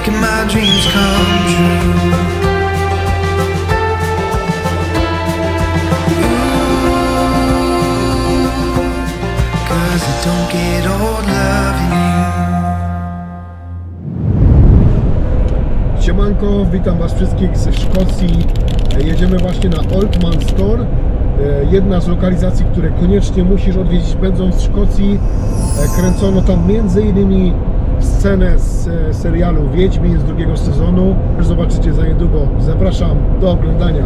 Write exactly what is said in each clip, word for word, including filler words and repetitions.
making my dreams come true. Ooh, 'cause I don't get old loving you. Siemanko, witam was wszystkich ze Szkocji. Jedziemy właśnie na Old Man Store. Jedna z lokalizacji, które koniecznie musisz odwiedzić, będąc w Szkocji. Kręcono tam między innymi scenę z serialu Wiedźmin z drugiego sezonu. Zobaczycie za niedługo. Zapraszam do oglądania.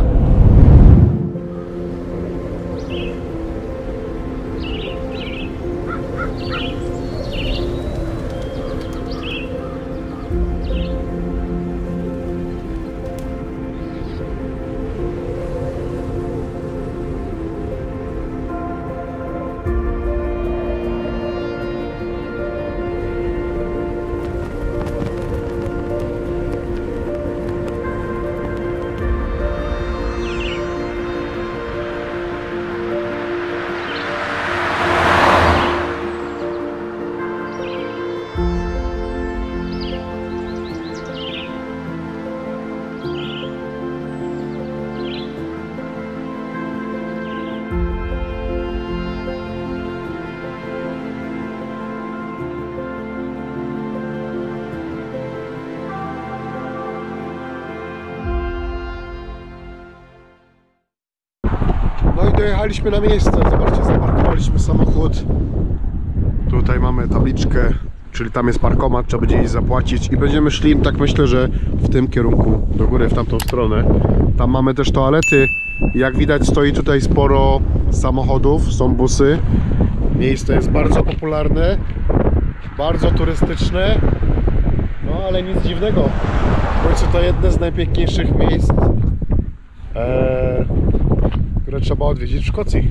No i dojechaliśmy na miejsce. Zobaczcie, zaparkowaliśmy samochód. Tutaj mamy tabliczkę, czyli tam jest parkomat, trzeba będzie iść zapłacić i będziemy szli, tak myślę, że w tym kierunku, do góry, w tamtą stronę. Tam mamy też toalety. Jak widać, stoi tutaj sporo samochodów, są busy. Miejsce jest bardzo popularne, bardzo turystyczne. No ale nic dziwnego, w końcu to jedne z najpiękniejszych miejsc, eee, które trzeba odwiedzić w Szkocji.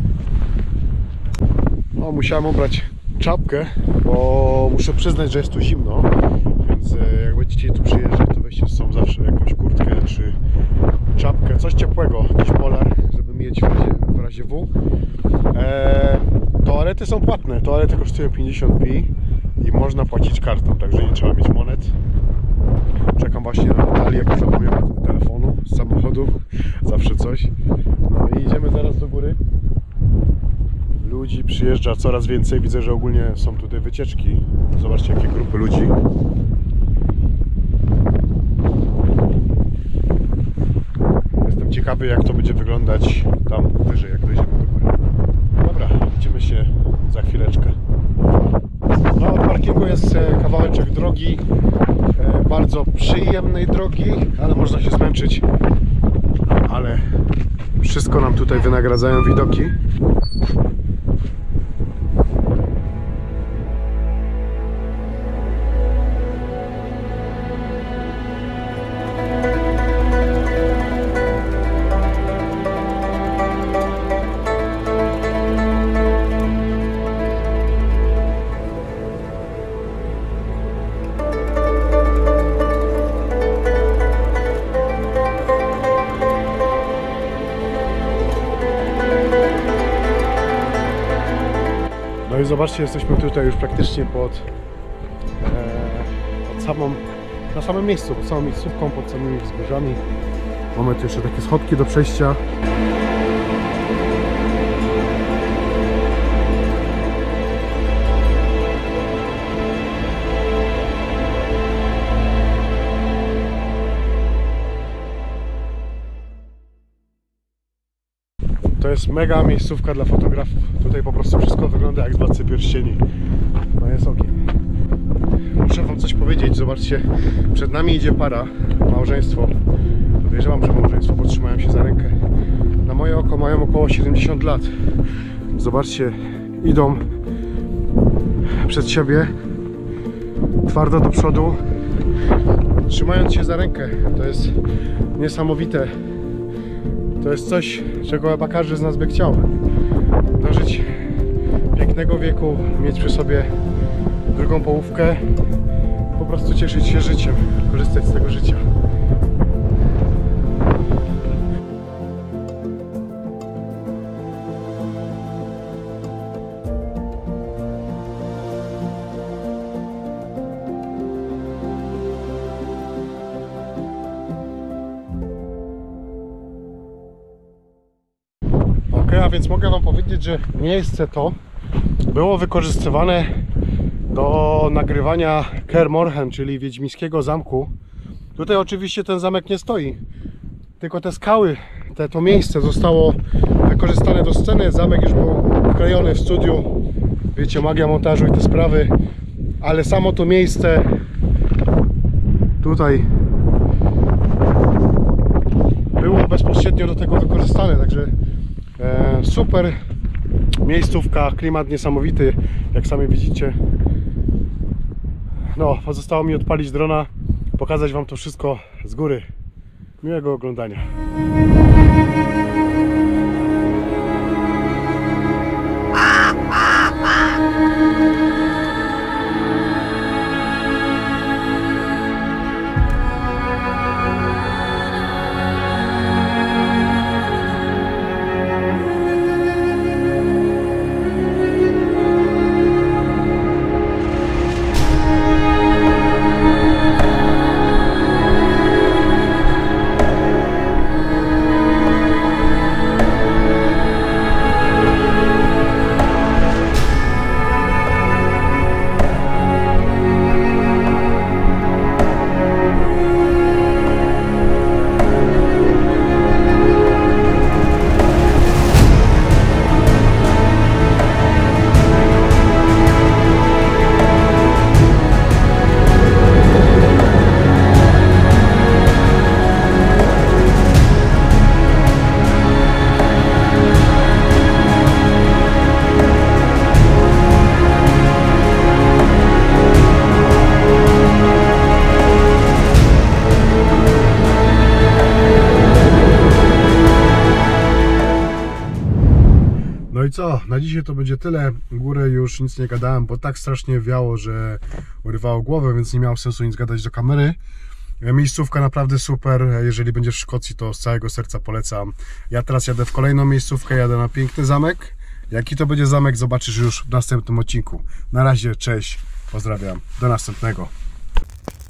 No, musiałem ubrać czapkę, bo muszę przyznać, że jest tu zimno, więc jak będziecie tu przyjeżdżać, to weźcie z sobą zawsze jakąś kurtkę czy czapkę, coś ciepłego, jakiś polar, żeby mieć w razie, w razie W. Eee, toalety są płatne, toalety kosztują pięćdziesiąt pi i można płacić kartą, także nie trzeba mieć monet. Czekam właśnie na Natalię, jak zapomniałem telefonu z samochodu, zawsze coś. No i idziemy zaraz do góry. Ludzi przyjeżdża coraz więcej, widzę, że ogólnie są tutaj wycieczki. Zobaczcie, jakie grupy ludzi. Jestem ciekawy, jak to będzie wyglądać tam wyżej, jak dojdziemy do góry. Dobra, widzimy się za chwileczkę. No, od parkingu jest kawałeczek drogi, bardzo przyjemnej drogi, ale można się zmęczyć. Ale wszystko nam tutaj wynagradzają widoki. No i zobaczcie, jesteśmy tutaj już praktycznie pod, e, pod samą, na samym miejscu, pod samą miejscówką, pod samymi wzgórzami. Mamy tu jeszcze takie schodki do przejścia. To jest mega miejscówka dla fotografów. Tutaj po prostu wszystko wygląda jak z Władcy Pierścieni. No jest ogień. Muszę wam coś powiedzieć. Zobaczcie, przed nami idzie para, małżeństwo. Podejrzewam, że małżeństwo, bo trzymają się za rękę. Na moje oko mają około siedemdziesiąt lat. Zobaczcie, idą przed siebie, twardo do przodu, trzymając się za rękę. To jest niesamowite. To jest coś, czego chyba każdy z nas by chciał. Dożyć pięknego wieku, mieć przy sobie drugą połówkę, po prostu cieszyć się życiem, korzystać z tego życia. a więc mogę wam powiedzieć, że miejsce to było wykorzystywane do nagrywania Kaer Morhen, czyli Wiedźmińskiego Zamku. Tutaj oczywiście ten zamek nie stoi, tylko te skały, te, to miejsce zostało wykorzystane do sceny. Zamek już był wklejony w studiu, wiecie, magia montażu i te sprawy, ale samo to miejsce tutaj było bezpośrednio do tego wykorzystane, także e, super miejscówka, klimat niesamowity, jak sami widzicie. No, pozostało mi odpalić drona, pokazać wam to wszystko z góry. Miłego oglądania. No i co? Na dzisiaj to będzie tyle. Górę już nic nie gadałem, bo tak strasznie wiało, że urywało głowę, więc nie miało sensu nic gadać do kamery. Miejscówka naprawdę super. Jeżeli będziesz w Szkocji, to z całego serca polecam. Ja teraz jadę w kolejną miejscówkę, jadę na piękny zamek. Jaki to będzie zamek, zobaczysz już w następnym odcinku. Na razie, cześć, pozdrawiam, do następnego.